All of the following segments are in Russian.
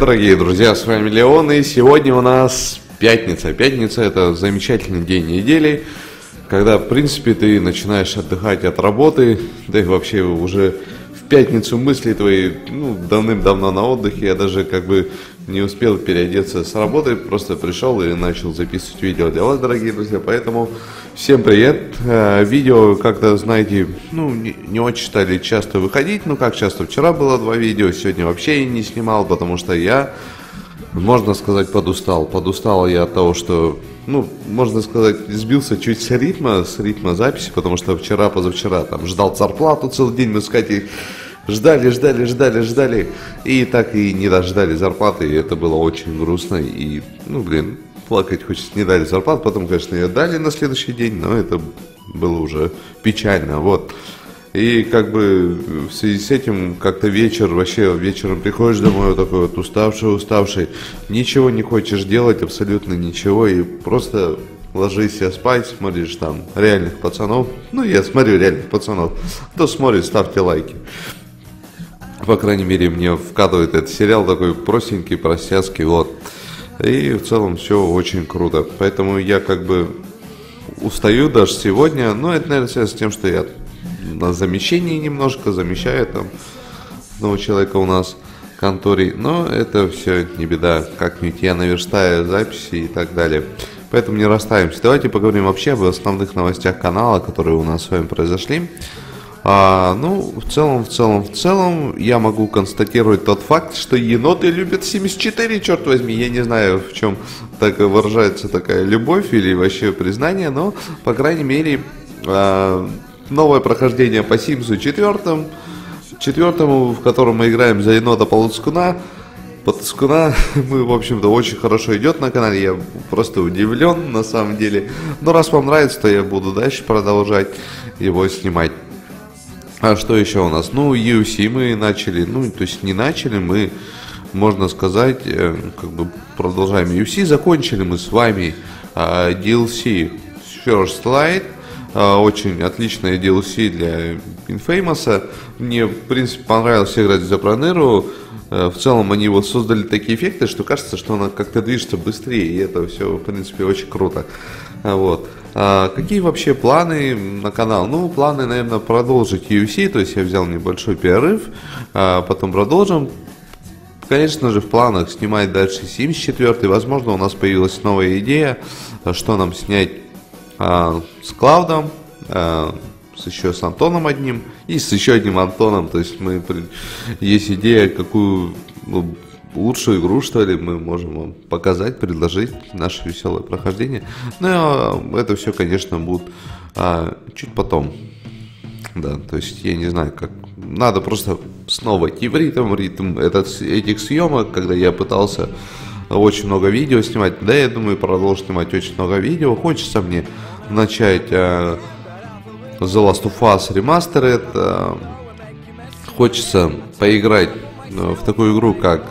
Дорогие друзья, с вами Леон, и сегодня у нас пятница. Пятница — это замечательный день недели, когда, в принципе, ты начинаешь отдыхать от работы, да и вообще уже в пятницу мысли твои, давным-давно на отдыхе. Я даже не успел переодеться с работы, просто пришел и начал записывать видео для вас, дорогие друзья. Поэтому всем привет. Видео, как-то, знаете, не очень стали часто выходить. Как часто, вчера было 2 видео, сегодня вообще не снимал, потому что я, можно сказать, подустал. Подустал я от того, что, можно сказать, сбился чуть с ритма записи, потому что вчера, позавчера там ждал зарплату целый день, мы с Катей ждали, и так и не дождали зарплаты, и это было очень грустно, и, плакать хочется, не дали зарплату, потом, конечно, ее дали на следующий день, но это было уже печально, вот. И в связи с этим как-то вечером приходишь домой вот такой вот уставший, ничего не хочешь делать, абсолютно ничего, и просто ложись спать, смотришь там реальных пацанов. Я смотрю реальных пацанов. Кто смотрит, ставьте лайки. По крайней мере, мне вкатывает этот сериал такой простенький, простяцкий, вот. И в целом все очень круто. Поэтому я устаю даже сегодня. Но это, наверное, связано с тем, что я на замещении немножко замещаю там одного человека у нас в конторе. Но это все не беда. Как-нибудь я наверстаю записи и так далее. Поэтому не расстаемся. Давайте поговорим вообще об основных новостях канала, которые у нас с вами произошли. В целом, я могу констатировать тот факт, что еноты любят 74, черт возьми. Я не знаю, в чем так выражается такая любовь или вообще признание, но, по крайней мере, новое прохождение по Симсу 4, в котором мы играем за енота Полоскуна. Мы, в общем-то, очень хорошо идет на канале, я просто удивлен на самом деле. Но раз вам нравится, то я буду дальше продолжать его снимать. А что еще у нас? UFC мы начали, мы, можно сказать, продолжаем UFC. Закончили мы с вами DLC First Light. Очень отличная DLC для Infamous. Мне, в принципе, понравилось играть за Пронеру. В целом они создали такие эффекты, что кажется, что она как-то движется быстрее. И это все, в принципе, очень круто. Вот. Какие вообще планы на канал? Планы, наверное, продолжить UFC. То есть я взял небольшой перерыв, потом продолжим. Конечно же, в планах снимать дальше 74. Возможно, у нас появилась новая идея, что нам снять с Клаудом, еще с Антоном одним и с еще одним Антоном. То есть есть идея, какую лучшую игру, что ли, мы можем вам показать, предложить наше веселое прохождение. Но это все, конечно, будет чуть потом. Да, то есть я не знаю, как. Надо просто снова идти в ритм этих съемок, когда я пытался очень много видео снимать. Да, я думаю, продолжу снимать очень много видео. Хочется мне начать The Last of Us Remastered. Хочется поиграть в такую игру, как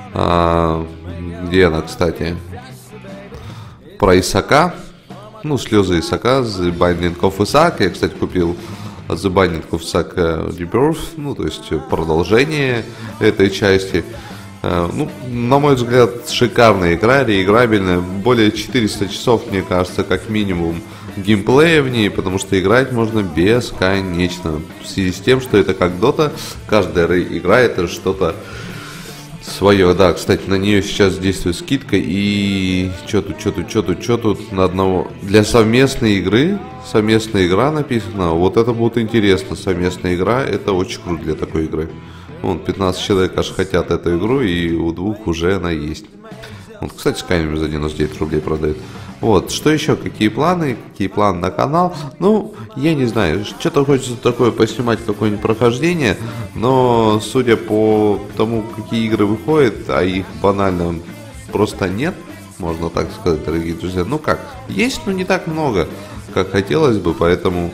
где она, кстати, про Исаака, слезы Исаака, The Binding of Isaac. Я, кстати, купил The Binding of Isaac Rebirth, то есть продолжение этой части. На мой взгляд, шикарная игра, реиграбельная, более 400 часов, мне кажется, как минимум геймплея в ней, потому что играть можно бесконечно. В связи с тем, что это как Dota, каждая игра это что-то свое. Да, кстати, на нее сейчас действует скидка. И что тут на одного. Для совместной игра написано. Вот это будет интересно. Совместная игра, это очень круто для такой игры. 15 человек аж хотят эту игру, и у 2 уже она есть. Кстати, Skyrim за 99 рублей продает. Что еще? Какие планы на канал? Я не знаю, что-то хочется такое поснимать, какое-нибудь прохождение, но судя по тому, какие игры выходят, а их банально просто нет, можно так сказать, дорогие друзья. Есть, но не так много, как хотелось бы, поэтому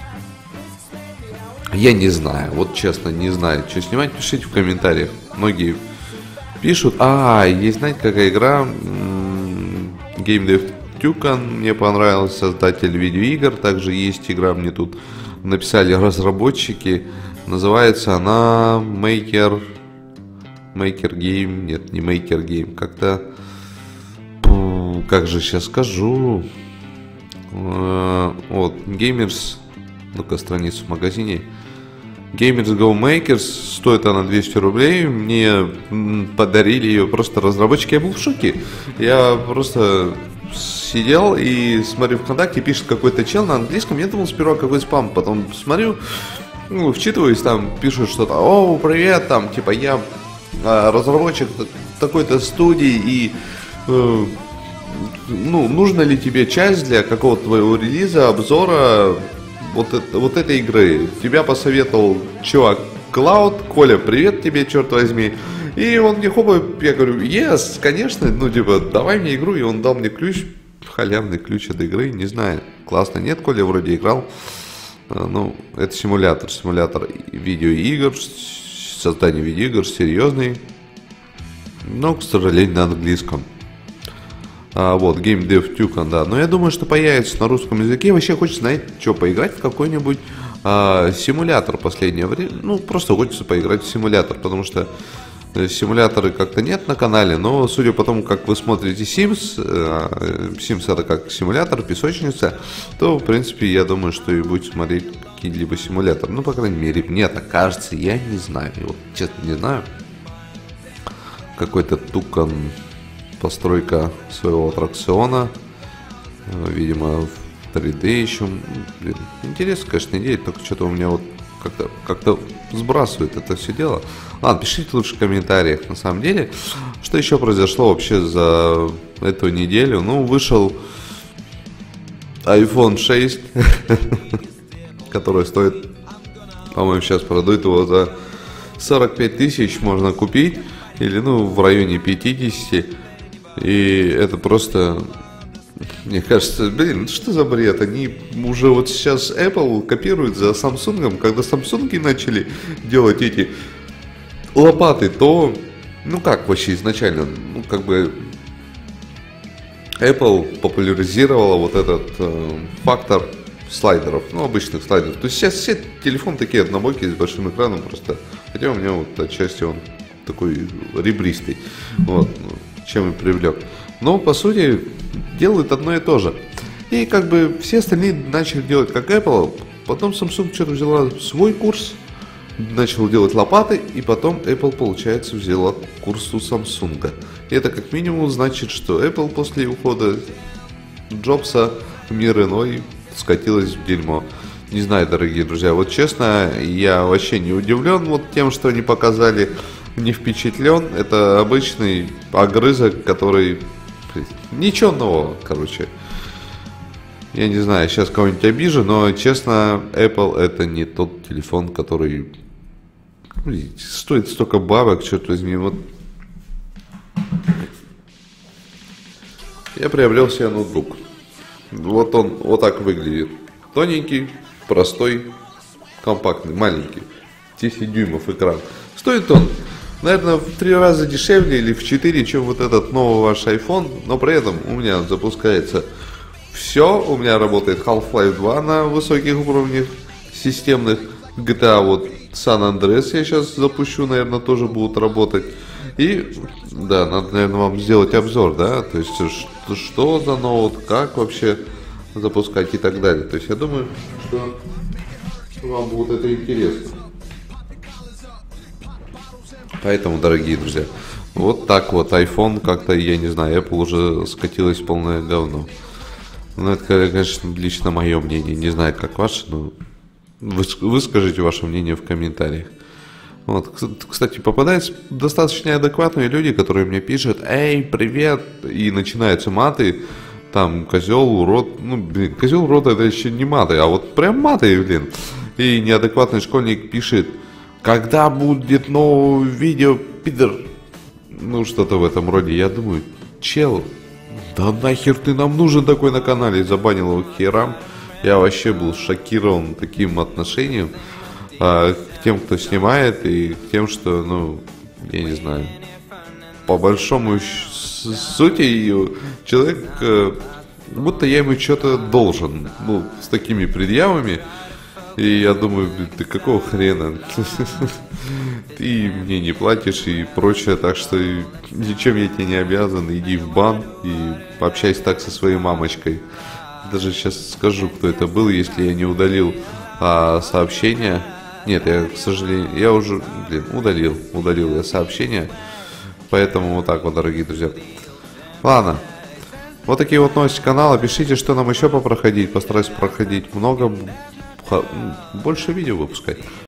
я не знаю, честно, не знаю, что снимать. Пишите в комментариях. Многие пишут. Есть, знаете, какая игра? Game Dev Tucan, мне понравился, создатель видеоигр. Также есть игра, мне тут написали разработчики. Называется она Maker Maker Game, нет, не Maker Game, как-то, как же сейчас скажу, вот, Gamers, ну-ка, страницу в магазине, Gamers Go Makers, стоит она 200 рублей, мне подарили ее просто разработчики, я был в шоке, я просто сидел и смотрю ВКонтакте, пишет какой-то чел на английском, я думал сперва какой спам, потом смотрю, ну, вчитываюсь, там пишут что-то, о, привет, там, типа, я разработчик такой-то студии, и, ну, нужна ли тебе часть для какого-то твоего релиза, обзора вот этой игры? Тебя посоветовал чувак Клауд, Коля, привет тебе, черт возьми. И он мне хопа, я говорю, yes, конечно, ну, типа, давай мне игру, и он дал мне ключ, халявный ключ от игры, не знаю, классно, нет, Коля вроде играл. Ну, это симулятор видеоигр, создание видеоигр серьезный, но, к сожалению, на английском. Вот, Game Dev Tukan, да. Но я думаю, что появится на русском языке. Вообще хочется, знаете, что, поиграть в какой-нибудь симулятор в последнее время. Ну, просто хочется поиграть в симулятор, потому что симуляторы как-то нет на канале, но судя по тому, как вы смотрите Sims, Sims это как симулятор, песочница, то, в принципе, я думаю, что и будете смотреть какие-либо симуляторы. Ну, по крайней мере, мне так кажется, я не знаю, вот, честно не знаю. Какой-то Tukan, постройка своего аттракциона, видимо, в 3D еще. Блин, интересно, конечно, идея, только что-то у меня вот как-то сбрасывает это все дело. Ладно, пишите лучше в комментариях, на самом деле, что еще произошло вообще за эту неделю. Ну, вышел iPhone 6, который стоит, по-моему, сейчас продают его за 45 тысяч, можно купить, или, ну, в районе 50. И это просто, мне кажется, блин, что за бред? Они уже вот сейчас Apple копируют за Samsung. Когда Samsung начали делать эти лопаты, то, ну как вообще изначально, ну как бы Apple популяризировала вот этот фактор слайдеров, ну обычных слайдеров. То есть сейчас все телефоны такие однобокие с большим экраном просто, хотя у меня вот отчасти он такой ребристый, вот, чем и привлек. Но по сути делают одно и то же. И как бы все остальные начали делать как Apple, потом Samsung что-то взяла свой курс, начал делать лопаты, и потом Apple, получается, взяла курс у Samsung. И это как минимум значит, что Apple после ухода Джобса в мир иной скатилась в дерьмо. Не знаю, дорогие друзья, вот честно, я вообще не удивлен вот тем, что они показали, не впечатлен. Это обычный огрызок, который... Ничего нового, короче. Я не знаю, сейчас кого-нибудь обижу, но, честно, Apple это не тот телефон, который стоит столько бабок, черт возьми. Вот. Я приобрел себе ноутбук. Вот он вот так выглядит. Тоненький, простой, компактный, маленький. 10 дюймов экран. Стоит он, наверное, в 3 раза дешевле или в 4, чем вот этот новый ваш iPhone. Но при этом у меня запускается все. У меня работает Half-Life 2 на высоких уровнях системных. GTA вот San Andreas я сейчас запущу, наверное, тоже будут работать. И, да, надо, наверное, вам сделать обзор, да, то есть, что за ноут, как вообще запускать и так далее. То есть, я думаю, что вам будет это интересно. Поэтому, дорогие друзья, вот так вот iPhone как-то, я не знаю, Apple уже скатилась в полное говно. Ну, это, конечно, лично мое мнение, не знаю, как ваше, но выскажите ваше мнение в комментариях. Вот, кстати, попадаются достаточно адекватные люди, которые мне пишут: «Эй, привет!» И начинаются маты, там, козел, урод. Ну, блин, козел, урод это еще не маты, а вот прям маты, блин. И неадекватный школьник пишет: «Когда будет новое видео, пидор?» Ну, что-то в этом роде. Я думаю, чел, да нахер ты нам нужен такой на канале? Забанил его к херам. Я вообще был шокирован таким отношением к тем, кто снимает, и к тем, что, ну, я не знаю, по большому сути, человек, будто я ему что-то должен, ну, с такими предъявами. И я думаю, блин, ты какого хрена? Ты мне не платишь и прочее, так что ничем я тебе не обязан. Иди в бан и пообщайся так со своей мамочкой. Даже сейчас скажу, кто это был, если я не удалил сообщение. Нет, я, к сожалению, я уже, удалил я сообщение. Поэтому вот так вот, дорогие друзья. Ладно. Вот такие вот новости канала. Пишите, что нам еще попроходить. Постараюсь проходить много, больше видео выпускать.